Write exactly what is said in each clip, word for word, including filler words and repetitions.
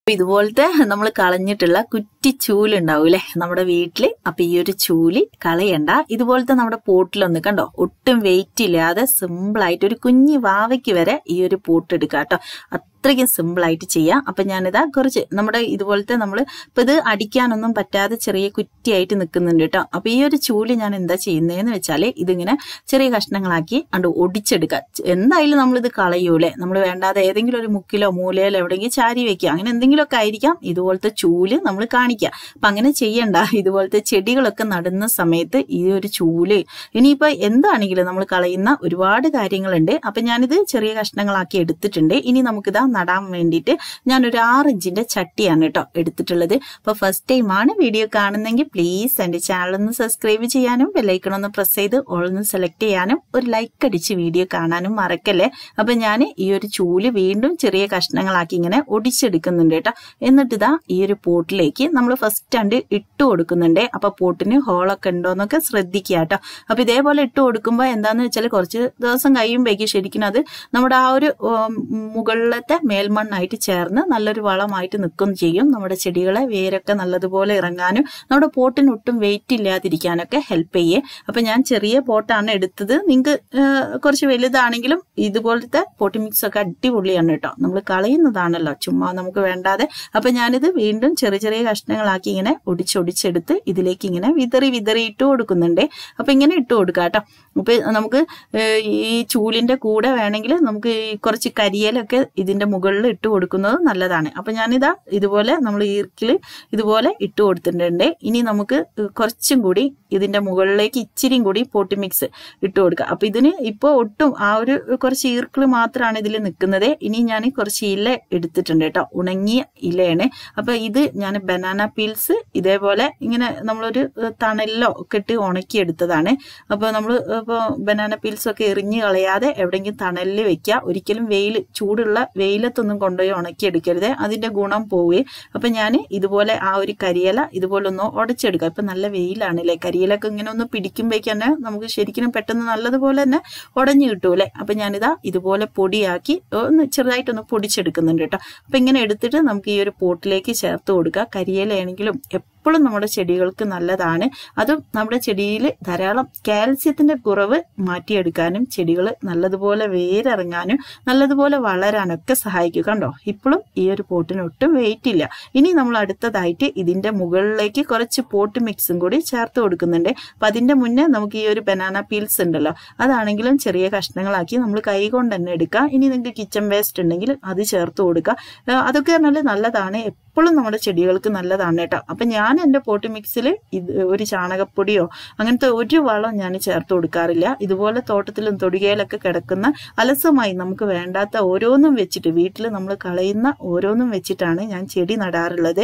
ഇതുപോലത്തെ നമ്മൾ കളഞ്ഞിട്ടുള്ള കുറ്റി ചൂലുണ്ടാവൂലേ നമ്മുടെ വീട്ടില്. അപ്പൊ ഈ ഒരു ചൂല് കളയണ്ട. ഇതുപോലത്തെ നമ്മുടെ പോട്ടിലൊന്ന് കണ്ടോ, ഒട്ടും വെയിറ്റ് ഇല്ലാതെ സിമ്പിൾ ആയിട്ട് ഒരു കുഞ്ഞി വാവയ്ക്ക് വരെ ഈ ഒരു പോട്ട് എടുക്കാം കേട്ടോ. അത്രയ്ക്കും സിമ്പിൾ ആയിട്ട് ചെയ്യാം. അപ്പൊ ഞാനിതാ കുറച്ച് നമ്മുടെ ഇതുപോലത്തെ നമ്മൾ ഇപ്പൊ ഇത് അടിക്കാനൊന്നും പറ്റാതെ ചെറിയ കുറ്റിയായിട്ട് നിൽക്കുന്നുണ്ട് കേട്ടോ. അപ്പൊ ഈ ഒരു ചൂല് ഞാൻ എന്താ ചെയ്യുന്നതെന്ന് വെച്ചാല് ഇതിങ്ങനെ ചെറിയ കഷ്ണങ്ങളാക്കി അണ്ട് ഒടിച്ചെടുക്കുക. എന്തായാലും നമ്മളിത് കളയൂലേ, നമ്മൾ വേണ്ടാതെ ഏതെങ്കിലും ഒരു മുക്കിലോ മൂലയിലോ എവിടെയെങ്കിലും ചാരി വെക്കുക, അങ്ങനെ എന്തെങ്കിലുമൊക്കെ ആയിരിക്കാം ഇതുപോലത്തെ ചൂല് നമ്മൾ കാണിക്കുക. അപ്പൊ അങ്ങനെ ചെയ്യണ്ട. ഇതുപോലത്തെ ചെടികളൊക്കെ നടുന്ന സമയത്ത് ഈ ഒരു ചൂല് ഇനിയിപ്പോ എന്താണെങ്കിലും നമ്മൾ കളയുന്ന ഒരുപാട് കാര്യങ്ങളുണ്ട്. അപ്പൊ ഞാനിത് ചെറിയ കഷ്ണങ്ങളാക്കി എടുത്തിട്ടുണ്ട്. ഇനി നമുക്കിതാ നടാൻ വേണ്ടിയിട്ട് ഞാനൊരു ആറ് ഇഞ്ചിന്റെ ചട്ടിയാണ് കേട്ടോ എടുത്തിട്ടുള്ളത്. അപ്പൊ ഫസ്റ്റ് ടൈം ആണ് വീഡിയോ കാണുന്നെങ്കിൽ പ്ലീസ് എന്റെ ചാനൽ ഒന്ന് സബ്സ്ക്രൈബ് ചെയ്യാനും ബെല്ലൈക്കൺ ഒന്ന് പ്രസ് ചെയ്ത് ഓൾ ഒന്ന് സെലക്ട് ചെയ്യാനും ഒരു ലൈക്ക് അടിച്ച് വീഡിയോ കാണാനും മറക്കല്ലേ. അപ്പൊ ഞാൻ ഈ ഒരു ചൂല് വീണ്ടും ചെറിയ കഷ്ണങ്ങളാക്കി ഇങ്ങനെ ഒടിച്ചെടുക്കുന്നുണ്ട് കേട്ടോ. എന്നിട്ട് ഇതാ ഈ ഒരു പോട്ടിലേക്ക് നമ്മൾ ഫസ്റ്റ് ആണ്ട് ഇട്ട് കൊടുക്കുന്നുണ്ട്. അപ്പൊ പോട്ടിന് ഹോളൊക്കെ ഉണ്ടോന്നൊക്കെ ശ്രദ്ധിക്കുക കേട്ടോ. അപ്പൊ ഇതേപോലെ ഇട്ട് കൊടുക്കുമ്പോൾ എന്താന്ന് വെച്ചാൽ കുറച്ച് ദിവസം കഴിയുമ്പോഴേക്ക് ശരിക്കും അത് നമ്മുടെ ആ ഒരു മുകളിലത്തെ മേൽമണ്ണായിട്ട് ചേർന്ന് നല്ലൊരു വളമായിട്ട് നിൽക്കുകയും ചെയ്യും. നമ്മുടെ ചെടികളെ വേരൊക്കെ നല്ലതുപോലെ ഇറങ്ങാനും നമ്മുടെ പോട്ടിന് ഒട്ടും വെയിറ്റ് ഇല്ലാതിരിക്കാനൊക്കെ ഹെൽപ്പ് ചെയ്യേ. അപ്പൊ ഞാൻ ചെറിയ പോട്ടാണ് എടുത്തത്. നിങ്ങൾക്ക് കുറച്ച് വലുതാണെങ്കിലും ഇതുപോലത്തെ പോട്ടി മിക്സ് ഒക്കെ അടിപൊളിയാണ് കേട്ടോ. നമ്മൾ കളയുന്നതാണല്ലോ ചുമ്മാ നമുക്ക് വേണ്ടാതെ. അപ്പൊ ഞാനിത് വീണ്ടും ചെറിയ ചെറിയ കഷ്ണങ്ങളാക്കി ഇങ്ങനെ ഒടിച്ചൊടിച്ചെടുത്ത് ഇതിലേക്ക് ഇങ്ങനെ വിതറി വിതറി ഇട്ട് കൊടുക്കുന്നുണ്ട്. അപ്പൊ ഇങ്ങനെ ഇട്ട് കൊടുക്കാം കേട്ടോ. അപ്പൊ നമുക്ക് ഈ ചൂലിന്റെ കൂടെ വേണമെങ്കിൽ നമുക്ക് കുറച്ച് കരിയലൊക്കെ ഇതിന്റെ മുകളിൽ ഇട്ട് കൊടുക്കുന്നത് നല്ലതാണ്. അപ്പൊ ഞാനിതാ ഇതുപോലെ നമ്മൾ ഈർക്കിൽ ഇതുപോലെ ഇട്ട് കൊടുത്തിട്ടുണ്ട്. ഇനി നമുക്ക് കുറച്ചും കൂടി ഇതിന്റെ മുകളിലേക്ക് ഇച്ചിരിയും കൂടി പോട്ടി മിക്സ് ഇട്ട് കൊടുക്കുക. അപ്പൊ ഇതിന് ഇപ്പൊ ഒട്ടും ആ ഒരു കുറച്ച് ഈർക്കിൾ മാത്രമാണ് ഇതിൽ നിൽക്കുന്നത്. ഇനി ഞാൻ കുറച്ച് ഇല എടുത്തിട്ടുണ്ട് കേട്ടോ, ഉണങ്ങിയ ഇലയാണ്. അപ്പൊ ഇത് ഞാൻ ബനാന പീൽസ് ഇതേപോലെ ഇങ്ങനെ നമ്മളൊരു തണലിലോ ഒക്കെ ഇട്ട് ഉണക്കി എടുത്തതാണ്. അപ്പൊ നമ്മൾ ഇപ്പൊ ബനാന പീൽസ് ഒക്കെ എറിഞ്ഞു കളയാതെ എവിടെയെങ്കിലും തണലിൽ വെക്കുക. ഒരിക്കലും വെയിൽ ചൂടുള്ള വെയിലത്തൊന്നും കൊണ്ടുപോയി ഉണക്കി എടുക്കരുത്, അതിന്റെ ഗുണം പോവുകയും. അപ്പൊ ഞാൻ ഇതുപോലെ ആ ഒരു കരിയില ഇതുപോലെ ഒന്ന് ഉടച്ചെടുക്കുക. ഇപ്പൊ നല്ല വെയിലാണല്ലേ, കരിയിലൊക്കെ ഇങ്ങനെ ഒന്ന് പിടിക്കുമ്പോഴേക്ക് തന്നെ നമുക്ക് ശരിക്കും പെട്ടെന്ന് നല്ലതുപോലെ തന്നെ ഉടഞ്ഞു കിട്ടൂല്ലേ. അപ്പൊ ഞാനിതാ ഇതുപോലെ പൊടിയാക്കി ഒന്ന് ചെറുതായിട്ടൊന്ന് പൊടിച്ചെടുക്കുന്നുണ്ട് കേട്ടോ. അപ്പൊ ഇങ്ങനെ എടുത്തിട്ട് നമുക്ക് ഈ ഒരു പോട്ടിലേക്ക് ചേർത്ത് കൊടുക്കുക. കരിയിലയാണെങ്കിലും എപ്പോഴും നമ്മുടെ ചെടികൾക്ക് നല്ലതാണ്. അതും നമ്മുടെ ചെടിയിൽ ധാരാളം കാൽസ്യത്തിന്റെ കുറവ് മാറ്റിയെടുക്കാനും ചെടികൾ നല്ലതുപോലെ വേരിറങ്ങാനും നല്ലതുപോലെ വളരാനൊക്കെ സഹായിക്കും. കണ്ടോ, ഇപ്പോഴും ഈ ഒരു പോട്ടിന് ഒട്ടും വെയിറ്റ് ഇല്ല. ഇനി നമ്മൾ അടുത്തതായിട്ട് ഇതിന്റെ മുകളിലേക്ക് കുറച്ച് പോട്ട് മിക്സും കൂടി ചേർത്ത് കൊടുക്കുന്നുണ്ട്. അപ്പൊ അതിന്റെ മുന്നേ നമുക്ക് ഈ ഒരു ബനാന പീൽസ് ഉണ്ടല്ലോ, അതാണെങ്കിലും ചെറിയ കഷ്ണങ്ങളാക്കി നമ്മൾ കൈ കൊണ്ട് തന്നെ എടുക്കുക. ഇനി നിങ്ങൾക്ക് കിച്ചൺ വേസ്റ്റ് ഉണ്ടെങ്കിൽ അത് ചേർത്ത് കൊടുക്കുക. അതൊക്കെ പറഞ്ഞാൽ നല്ലതാണ്, എപ്പോഴും നമ്മുടെ ചെടികൾക്ക് നല്ലതാണ് കേട്ടോ. അപ്പൊ ഞാൻ എൻ്റെ പോട്ട് മിക്സിൽ ഇത് ഒരു ചാണകപ്പൊടിയോ അങ്ങനത്തെ ഒരു വളം ഞാൻ ചേർത്ത് കൊടുക്കാറില്ല. ഇതുപോലെ തോട്ടത്തിലും തൊടികയിലൊക്കെ കിടക്കുന്ന അലസമായി നമുക്ക് വേണ്ടാത്ത ഓരോന്നും വെച്ചിട്ട് വീട്ടിൽ നമ്മൾ കളയുന്ന ഓരോന്നും വെച്ചിട്ടാണ് ഞാൻ ചെടി നടാറുള്ളത്.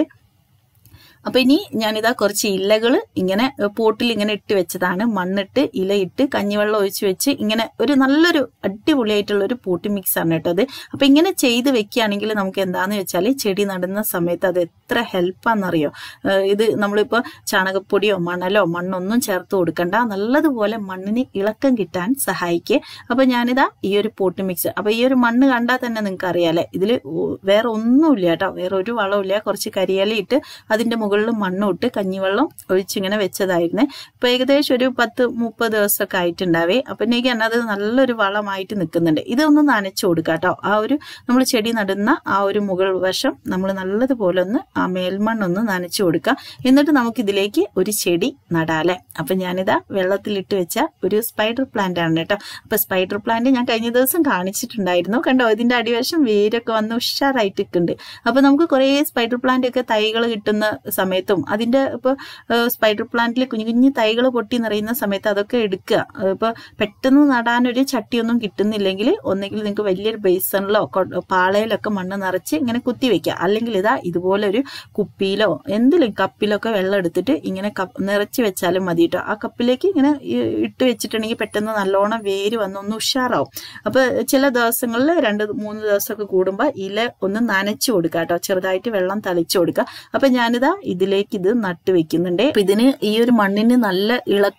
അപ്പൊ ഇനി ഞാനിതാ കുറച്ച് ഇലകൾ ഇങ്ങനെ പോട്ടിൽ ഇങ്ങനെ ഇട്ട് വെച്ചതാണ്. മണ്ണിട്ട് ഇലയിട്ട് കഞ്ഞിവെള്ളം ഒഴിച്ച് വെച്ച് ഇങ്ങനെ ഒരു നല്ലൊരു അടിപൊളിയായിട്ടുള്ള ഒരു പോട്ടി മിക്സ് ആണ് കേട്ടോ അത്. അപ്പൊ ഇങ്ങനെ ചെയ്ത് വെക്കുകയാണെങ്കിൽ നമുക്ക് എന്താന്ന് വെച്ചാൽ ചെടി നടുന്ന സമയത്ത് അത് എത്ര ഹെൽപ്പാന്നറിയോ. ഇത് നമ്മളിപ്പോ ചാണകപ്പൊടിയോ മണലോ മണ്ണൊന്നും ചേർത്ത് കൊടുക്കണ്ട, നല്ലതുപോലെ മണ്ണിന് ഇളക്കം കിട്ടാൻ സഹായിക്കേ. അപ്പൊ ഞാനിതാ ഈ ഒരു പോട്ടി മിക്സ്, അപ്പൊ ഈ ഒരു മണ്ണ് കണ്ടാൽ തന്നെ നിങ്ങൾക്ക് അറിയാലേ ഇതില് വേറെ ഒന്നുമില്ല കേട്ടോ, വേറെ ഒരു വളമില്ല. കുറച്ച് കരിയിലയിട്ട് അതിന്റെ മുകളിൽ മണ്ണും ഇട്ട് കഞ്ഞിവെള്ളം ഒഴിച്ചിങ്ങനെ വെച്ചതായിരുന്നു. ഇപ്പൊ ഏകദേശം ഒരു പത്ത് മുപ്പത് ദിവസമൊക്കെ ആയിട്ടുണ്ടാവേ. അപ്പോഴേക്ക് തന്നെ അത് നല്ലൊരു വളമായിട്ട് നിൽക്കുന്നുണ്ട്. ഇതൊന്ന് നനച്ചു കൊടുക്കുക കേട്ടോ. ആ ഒരു നമ്മൾ ചെടി നടുന്ന ആ ഒരു മുകൾ വശം നമ്മൾ നല്ലതുപോലെ ഒന്ന് ആ മേൽമണ്ണൊന്ന് നനച്ചു കൊടുക്കുക. എന്നിട്ട് നമുക്ക് ഇതിലേക്ക് ഒരു ചെടി നടാല്ലേ. അപ്പൊ ഞാനിതാ വെള്ളത്തിലിട്ട് വെച്ച ഒരു സ്പൈഡർ പ്ലാന്റ് ആണ് കേട്ടോ. അപ്പൊ സ്പൈഡർ പ്ലാന്റ് ഞാൻ കഴിഞ്ഞ ദിവസം കാണിച്ചിട്ടുണ്ടായിരുന്നു. കണ്ടോ, ഇതിന്റെ അടിവശം വേരൊക്കെ വന്ന് ഉഷാറായിട്ട് നിൽക്കുന്നുണ്ട്. അപ്പൊ നമുക്ക് കുറെ സ്പൈഡർ പ്ലാന്റ് ഒക്കെ തൈകൾ കിട്ടുന്ന സമയത്തും അതിന്റെ ഇപ്പൊ സ്പൈഡർ പ്ലാന്റിൽ കുഞ്ഞു കുഞ്ഞു തൈകൾ പൊട്ടി നിറയുന്ന സമയത്ത് അതൊക്കെ എടുക്കുക. ഇപ്പൊ പെട്ടെന്ന് നടാനൊരു ചട്ടിയൊന്നും കിട്ടുന്നില്ലെങ്കിൽ ഒന്നെങ്കിൽ നിങ്ങൾക്ക് വലിയൊരു ബേസണിലോ പാളയിലൊക്കെ മണ്ണ് നിറച്ച് ഇങ്ങനെ കുത്തി വെക്കുക. അല്ലെങ്കിൽ ഇതാ ഇതുപോലെ ഒരു കുപ്പിയിലോ എന്തിലും കപ്പിലൊക്കെ വെള്ളം എടുത്തിട്ട് ഇങ്ങനെ നിറച്ച് വെച്ചാലും മതി കേട്ടോ. ആ കപ്പിലേക്ക് ഇങ്ങനെ ഇട്ട് വെച്ചിട്ടുണ്ടെങ്കിൽ പെട്ടെന്ന് നല്ലോണം വേര് വന്നൊന്ന് ഉഷാറാവും. അപ്പൊ ചില ദിവസങ്ങളിൽ രണ്ട് മൂന്ന് ദിവസമൊക്കെ കൂടുമ്പോൾ ഇല ഒന്ന് നനച്ചു കൊടുക്കുക കേട്ടോ, ചെറുതായിട്ട് വെള്ളം തളിച്ചു കൊടുക്കുക. അപ്പൊ ഞാനിതാ ഇതിലേക്ക് ഇത് നട്ട് വെക്കുന്നുണ്ട്. അപ്പൊ ഇതിന് ഈ ഒരു മണ്ണിന് നല്ല ഇളക്കം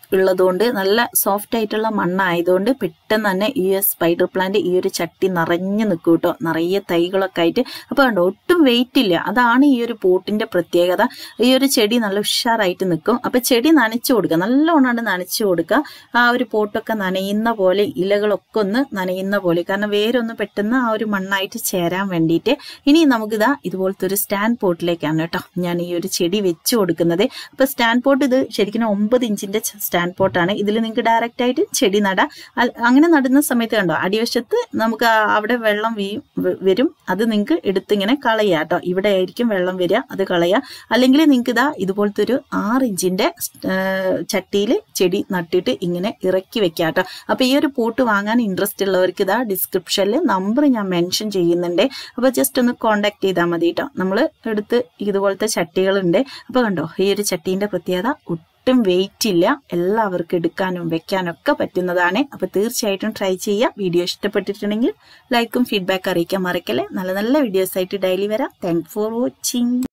ഉള്ളതുകൊണ്ട് നല്ല സോഫ്റ്റ് ആയിട്ടുള്ള മണ്ണായതുകൊണ്ട് പെട്ടെന്ന് തന്നെ ഈ സ്പൈഡർ പ്ലാന്റ് ഈ ഒരു ചട്ടി നിറഞ്ഞു നിൽക്കും കേട്ടോ, നിറയെ തൈകളൊക്കെ ആയിട്ട്. അപ്പോൾ കണ്ടോ ഒട്ടും വെയിറ്റ് ഇല്ല. അതാണ് ഈ ഒരു പോട്ടിന്റെ പ്രത്യേകത. ഈ ഒരു ചെടി നല്ല ഉഷാറായിട്ട് നിൽക്കും. അപ്പൊ ചെടി നനച്ചു കൊടുക്കുക, നല്ലോണം നനച്ചു കൊടുക്കുക. ആ ഒരു പോട്ടൊക്കെ നനയുന്ന പോലെ, ഇലകളൊക്കെ ഒന്ന് നനയുന്ന പോലെ, കാരണം വേരൊന്ന് പെട്ടെന്ന് ആ ഒരു മണ്ണായിട്ട് ചേരാൻ വേണ്ടിയിട്ട്. ഇനി നമുക്കിതാ ഇതുപോലത്തെ ഒരു സ്റ്റാൻഡ് പോട്ടിലേക്കാണ് കേട്ടോ ഞാൻ ഈ ഒരു ചെടി വെച്ചു കൊടുക്കുന്നത്. അപ്പൊ സ്റ്റാൻഡ് പോട്ട് ഇത് ശരിക്കും ഒമ്പത് ഇഞ്ചിന്റെ സ്റ്റാൻഡ് പോട്ടാണ്. ഇതിൽ നിങ്ങൾക്ക് ഡയറക്റ്റ് ആയിട്ട് ചെടി നടാം. അങ്ങനെ നടുന്ന സമയത്ത് കണ്ടോ അടിവശത്ത് നമുക്ക് അവിടെ വെള്ളം വീ വരും. അത് നിങ്ങൾക്ക് എടുത്തിങ്ങനെ കളയാ കേട്ടോ. ഇവിടെ ആയിരിക്കും വെള്ളം വരിക, അത് കളയാ. അല്ലെങ്കിൽ നിങ്ങൾക്ക് ഇതാ ഇതുപോലത്തെ ഒരു ആറ് ഇഞ്ചിന്റെ ചട്ടിയിൽ ചെടി നട്ടിട്ട് ഇങ്ങനെ ഇറക്കി വെക്കാം കേട്ടോ. അപ്പൊ ഈ ഒരു പോട്ട് വാങ്ങാൻ ഇൻട്രസ്റ്റ് ഉള്ളവർക്ക് ഇതാ ഡിസ്ക്രിപ്ഷനിൽ നമ്പർ ഞാൻ മെൻഷൻ ചെയ്യുന്നുണ്ട്. അപ്പൊ ജസ്റ്റ് ഒന്ന് കോണ്ടാക്ട് ചെയ്താൽ മതി കേട്ടോ. നമ്മൾ എടുത്ത് ഇതുപോലത്തെ ചട്ടികളുണ്ട്. അപ്പൊ കണ്ടോ ഈ ഒരു ചട്ടീന്റെ പ്രത്യേകത ഒട്ടും വെയിറ്റ് ഇല്ല, എല്ലാവർക്കും എടുക്കാനും വെക്കാനും ഒക്കെ പറ്റുന്നതാണ്. അപ്പൊ തീർച്ചയായിട്ടും ട്രൈ ചെയ്യുക. വീഡിയോ ഇഷ്ടപ്പെട്ടിട്ടുണ്ടെങ്കിൽ ലൈക്കും ഫീഡ്ബാക്ക് അറിയിക്കാൻ മറക്കല്ലേ. നല്ല നല്ല വീഡിയോസ് ആയിട്ട് ഡെയിലി വരാം. Thank for watching.